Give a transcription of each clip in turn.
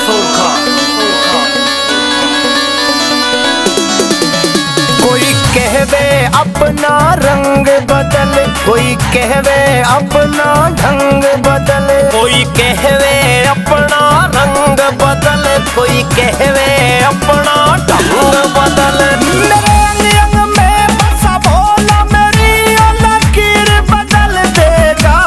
कोई कहवे अपना रंग बदल, कोई कहवे अपना ढंग बदल, कोई कहवे अपना रंग बदल, कोई कहवे अपना ढंग बदल। मेरे अंग अंग में बसा भोला मेरी लकीर बदल देगा।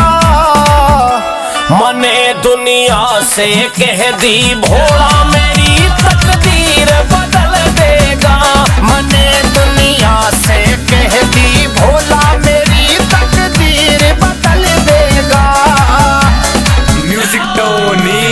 मने दुनिया से कह दी भोला मेरी तकदीर बदल देगा। मने दुनिया से कह दी भोला मेरी तकदीर बदल देगा। Music Tony.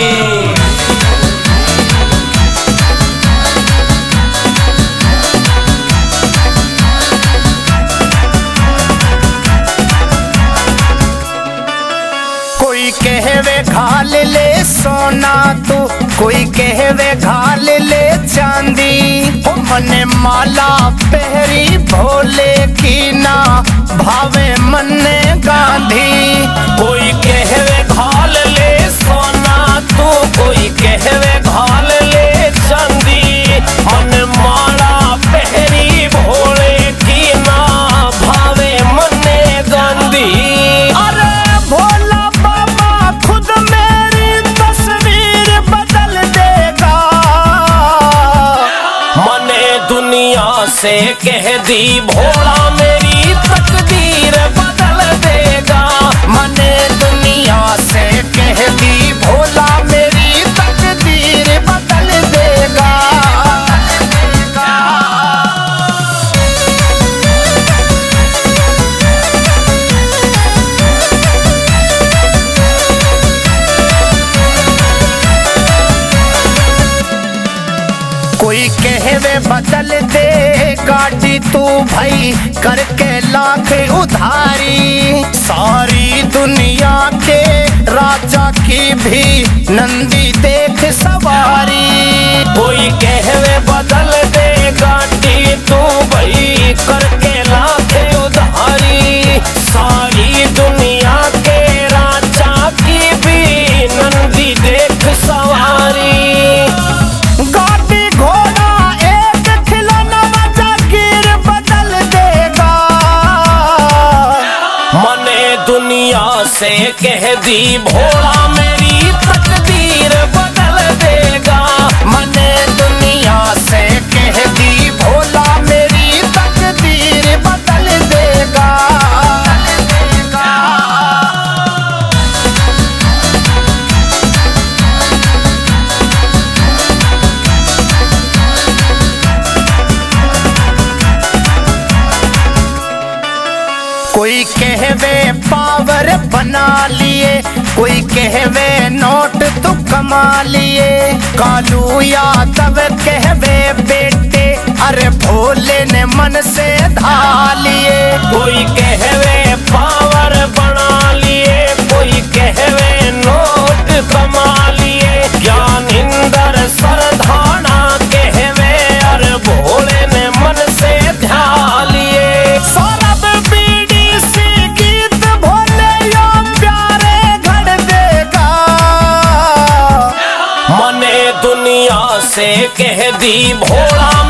कोई कहवे घाल ले सोना तू, कोई कहवे घाल ले चांदी। ओ मने माला पहरी भोले की ना भावे मन्ने गांधी। कोई कहवे घाल ले सोना तू, कोई कहवे घाल ले चांदी। मन माला पहरी भोले की ना भावे मन्ने गांधी। अरे भोला बाबा खुद मेरी तस्वीर बदल देगा। मने दुनिया से कह दी भोला मेरी तकदीर बदल देगा। मने दुनिया से कह दी भोला मेरी तकदीर बदल देगा। कोई कहवे बदल दे गाड़ी तू भाई करके लाख उधारी। सारी दुनिया के राजा की भी नंदी देख सवारी। कोई कहवे बदल दे गाड़ी तू भाई करके लाख उधारी। सारी दुनिया के राजा की भी नंदी देख सवारी। दुनिया से कह दी भोला मेरी तकदीर बदल देगा। मने दुनिया से कह दी भोला मेरी तकदीर बदल देगा। कोई कहवे पावर बना लिए, कोई कहवे नोट तू कमा लिए। कालू यादव कहवे बेटे अरे भोले ने मन से धा लिए। कोई कहवे पावर बना लिए, कोई कहवे नोट कमा लिए। ज्ञानिंदर सरधाना कहवे अरे भोले ने मन से धा लिए। दुनिया से कह दी भोला